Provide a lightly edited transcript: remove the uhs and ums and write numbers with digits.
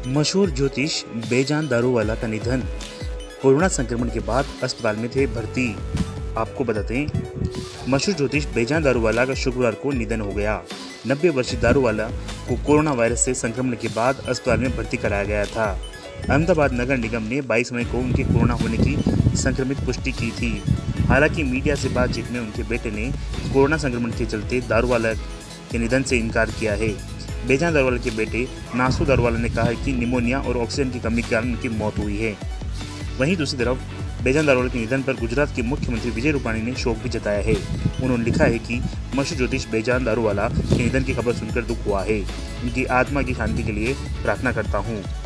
मशहूर ज्योतिष बेजान दारूवाला का निधन। कोरोना संक्रमण के बाद अस्पताल में थे भर्ती। आपको बताते हैं, मशहूर ज्योतिष बेजान दारूवाला का शुक्रवार को निधन हो गया। 90 वर्षीय दारूवाला को कोरोना वायरस से संक्रमण के बाद अस्पताल में भर्ती कराया गया था। अहमदाबाद नगर निगम ने 22 मई को उनके कोरोना होने की संक्रमित पुष्टि की थी। हालांकि मीडिया से बातचीत में उनके बेटे ने कोरोना संक्रमण के चलते दारूवाला के निधन से इनकार किया है। बेजान दारूवाला के बेटे नासू दारूवाला ने कहा है कि निमोनिया और ऑक्सीजन की कमी के कारण उनकी मौत हुई है। वहीं दूसरी तरफ बेजान दारूवाला के निधन पर गुजरात के मुख्यमंत्री विजय रूपाणी ने शोक भी जताया है। उन्होंने लिखा है कि मशहूर ज्योतिष बेजान दारूवाला के निधन की खबर सुनकर दुख हुआ है। उनकी आत्मा की शांति के लिए प्रार्थना करता हूँ।